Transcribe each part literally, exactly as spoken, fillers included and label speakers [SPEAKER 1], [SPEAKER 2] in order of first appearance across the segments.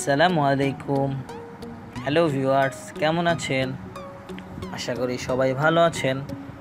[SPEAKER 1] আসসালামু আলাইকুম। Hello viewers, কেমন আছেন? আশা করি সবাই ভালো আছেন।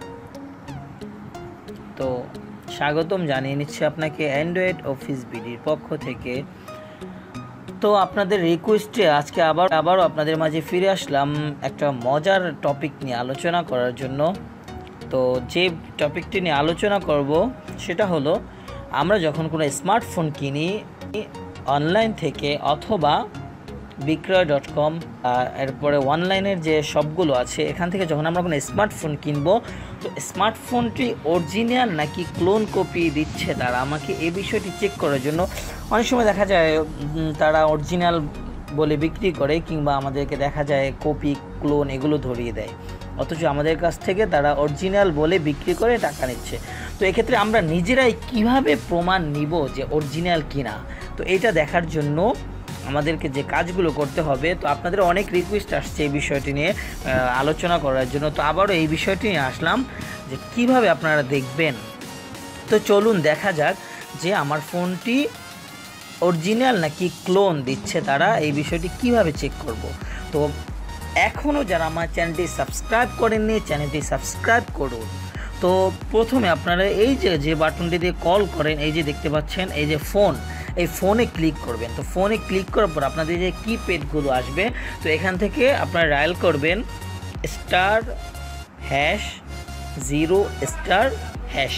[SPEAKER 1] তো স্বাগতম জানিয়ে নিচ্ছি আপনাকে অ্যান্ড্রয়েড অফিস বিডির পক্ষ থেকে। তো আপনাদের রিকোয়েস্টে আজকে আবার আবারও আপনাদের মাঝে ফিরে আসলাম একটা মজার টপিক নিয়ে আলোচনা করার জন্য। তো যে টপিকটি নিয়ে আলোচনা করব সেটা হলো, আমরা যখন কোনো স্মার্টফোন কিনি অনলাইন থেকে অথবা বিক্রয় ডট কম এরপরে অনলাইনের যে শপগুলো আছে এখান থেকে যখন আমরা কোনো স্মার্টফোন কিনবো, তো স্মার্টফোনটি অরিজিনাল নাকি ক্লোন কপি দিচ্ছে তারা, আমাকে এই বিষয়টি চেক করার জন্য অনেক সময় দেখা যায় তারা অরিজিনাল বলে বিক্রি করে, কিংবা আমাদেরকে দেখা যায় কপি ক্লোন এগুলো ধরিয়ে দেয়, অথচ আমাদের কাছ থেকে তারা অরিজিনাল বলে বিক্রি করে টাকা নিচ্ছে। তো এক্ষেত্রে আমরা নিজেরাই কিভাবে প্রমাণ নিব যে অরিজিনাল কিনা? তো এটা দেখার জন্য আমাদেরকে যে কাজগুলো করতে হবে, তো আপনাদের অনেক রিকোয়েস্ট আসছে এই বিষয়টি নিয়ে আলোচনা করার জন্য। তো আবারও এই বিষয়টি নিয়ে আসলাম যে কিভাবে আপনারা দেখবেন। তো চলুন দেখা যাক যে আমার ফোনটি অরিজিনাল নাকি ক্লোন দিচ্ছে তারা, এই বিষয়টি কিভাবে চেক করব। তো এখনও যারা আমার চ্যানেলটি সাবস্ক্রাইব করেননি, চ্যানেলটি সাবস্ক্রাইব করুন। তো প্রথমে আপনারা এই যে যে বাটনটি দিয়ে কল করেন, এই যে দেখতে পাচ্ছেন এই যে ফোন, এই ফোনে ক্লিক করবেন। তো ফোনে ক্লিক করার পর আপনাদের যে কিপ্যাডগুলো আসবে, তো এখান থেকে আপনারা ডায়াল করবেন star hash zero star hash,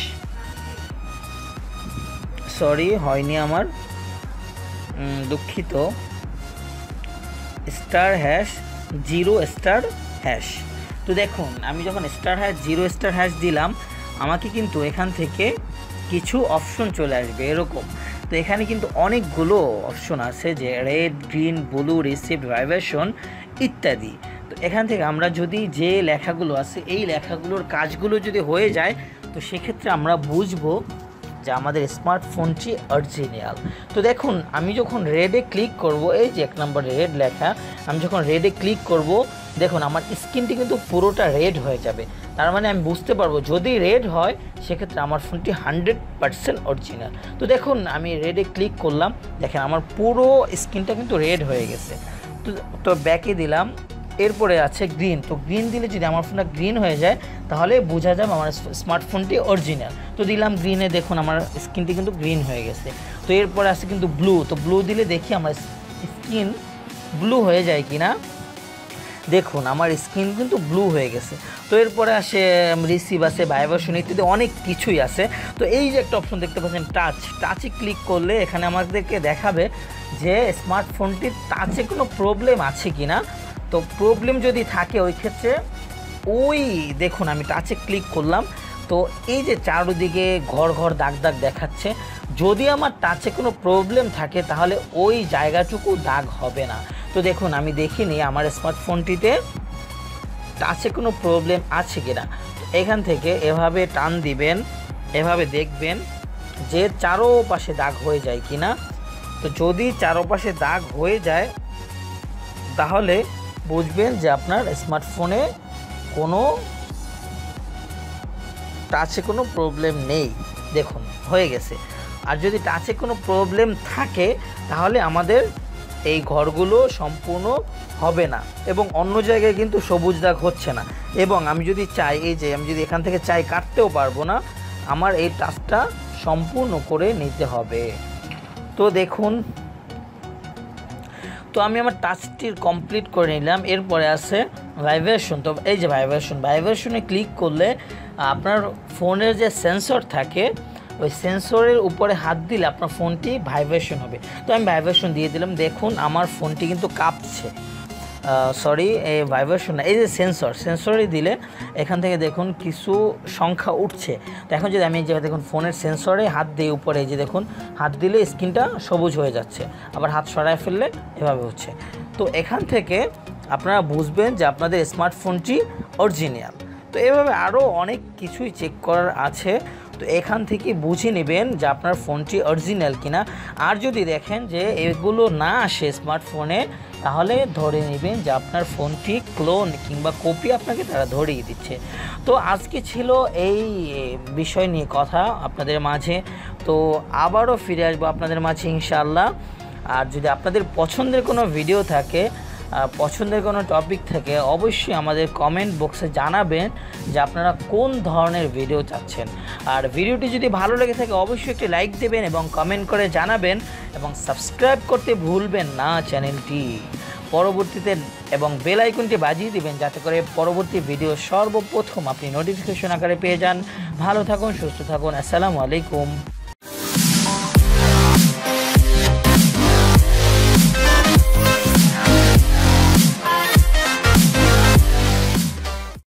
[SPEAKER 1] sorry হয়নি আমার, দুঃখিত, star hash zero star hash. তো দেখুন আমি যখন star hash zero star hash দিলাম, আমাকে কিন্তু এখান থেকে কিছু অপশন চলে আসবে এরকম। তো এখানে কিন্তু অনেকগুলো অপশন আছে, যে red, green, blue, received, vibration ইত্যাদি। তো এখান থেকে আমরা যদি যে লেখাগুলো আছে এই লেখাগুলোর কাজগুলো যদি হয়ে যায়, তো সেক্ষেত্রে আমরা বুঝবো যে আমাদের স্মার্টফোনটি অরিজিনাল। তো দেখুন আমি যখন রেডে ক্লিক করব, এই যে এক নম্বর রেড লেখা, আমি যখন রেডে ক্লিক করব, দেখুন আমার স্ক্রিনটি কিন্তু পুরোটা রেড হয়ে যাবে। তার মানে আমি বুঝতে পারবো যদি রেড হয় সেক্ষেত্রে আমার ফোনটি হান্ড্রেড পারসেন্ট অরিজিনাল। তো দেখুন আমি রেডে ক্লিক করলাম, দেখেন আমার পুরো স্ক্রিনটা কিন্তু রেড হয়ে গেছে। তো তো ব্যাকে দিলাম, এরপরে আছে গ্রিন। তো গ্রিন দিলে যদি আমার ফোনটা গ্রিন হয়ে যায় তাহলে বোঝা যাবে আমার স্মার্টফোনটি অরিজিনাল। তো দিলাম গ্রিনে, দেখুন আমার স্ক্রিনটি কিন্তু গ্রিন হয়ে গেছে। তো এরপরে আছে কিন্তু ব্লু। তো ব্লু দিলে দেখি আমার স্ক্রিন ব্লু হয়ে যায় কি না। দেখুন আমার স্ক্রিন কিন্তু ব্লু হয়ে গেছে। তো এরপরে আসে রিসিভ আছে, ভাইব্রেশন ইত্যাদি অনেক কিছুই আছে। তো এই যে একটা অপশন দেখতে পাচ্ছেন টাচ, টাচে ক্লিক করলে এখানে আমাদেরকে দেখাবে যে স্মার্টফোনটির টাচে কোনো প্রবলেম আছে কি না। তো প্রবলেম যদি থাকে ওই ক্ষেত্রে ওই দেখুন আমি টাচে ক্লিক করলাম, তো এই যে চারদিকে ঘর ঘর দাগ দাগ দেখাচ্ছে, যদি আমার টাচে কোনো প্রবলেম থাকে তাহলে ওই জায়গাটুকু দাগ হবে না। তো দেখুন আমি দেখিনি আমার স্মার্টফোনটিতে টাচে কোনো প্রবলেম আছে কিনা। এখান থেকে এভাবে টান দিবেন, এভাবে দেখবেন যে চারোপাশে দাগ হয়ে যায় কিনা। তো যদি চারোপাশে দাগ হয়ে যায় তাহলে বুঝবেন যে আপনার স্মার্টফোনে কোনো টাচে কোনো প্রবলেম নেই। দেখুন হয়ে গেছে। আর যদি টাচে কোনো প্রবলেম থাকে তাহলে আমাদের এই ঘরগুলো সম্পূর্ণ হবে না, এবং অন্য জায়গায় কিন্তু সবুজ দাগ হচ্ছে না। এবং আমি যদি চাই, এই যে আমি যদি এখান থেকে চাই কাটতেও পারবো না, আমার এই টাচটা সম্পূর্ণ করে নিতে হবে। তো দেখুন তো আমি আমার টাচটির কমপ্লিট করে নিলাম। এরপরে আছে ভাইব্রেশন। তো এই যে ভাইব্রেশন, ভাইব্রেশনে ক্লিক করলে আপনার ফোনের যে সেন্সর থাকে ওই সেন্সরের উপরে হাত দিলে আপনার ফোনটি ভাইব্রেশন হবে। তো আমি ভাইব্রেশন দিয়ে দিলাম, দেখুন আমার ফোনটি কিন্তু কাঁপছে, সরি এই ভাইব্রেশন না, এই যে সেন্সর, সেন্সরে দিলে এখান থেকে দেখুন কিছু সংখ্যা উঠছে। তো এখন যদি আমি যে দেখুন ফোনের সেন্সরে হাত দিয়ে উপরে, এই যে দেখুন হাত দিলে স্ক্রিনটা সবুজ হয়ে যাচ্ছে, আবার হাত সরায় ফেললে এভাবে হচ্ছে। তো এখান থেকে আপনারা বুঝবেন যে আপনাদের স্মার্টফোনটি অরিজিনাল। তো এভাবে আরও অনেক কিছুই চেক করার আছে। তো এখান থেকে বুঝে নেবেন যে আপনার ফোনটি অরিজিনাল কিনা। আর যদি দেখেন যে এগুলো না আসে স্মার্টফোনে, তাহলে ধরে নেবেন যে আপনার ফোনটি ক্লোন কিংবা কপি আপনাকে তারা ধরিয়ে দিচ্ছে। তো আজকে ছিল এই বিষয় নিয়ে কথা আপনাদের মাঝে। তো আবারও ফিরে আসবো আপনাদের মাঝে ইনশাআল্লাহ। আর যদি আপনাদের পছন্দের কোনো ভিডিও থাকে, পছন্দের কোনো টপিক থাকে, অবশ্যই আমাদের কমেন্ট বক্সে জানাবেন যে আপনারা কোন ধরনের ভিডিও চাচ্ছেন। আর ভিডিওটি যদি ভালো লেগে থাকে অবশ্যই একটি লাইক দেবেন এবং কমেন্ট করে জানাবেন এবং সাবস্ক্রাইব করতে ভুলবেন না চ্যানেলটি পরবর্তীতে, এবং বেল আইকনটি বাজিয়ে দিবেন যাতে করে পরবর্তী ভিডিও সর্বপ্রথম আপনি নোটিফিকেশন আকারে পেয়ে যান। ভালো থাকুন, সুস্থ থাকুন। আসসালামু আলাইকুম।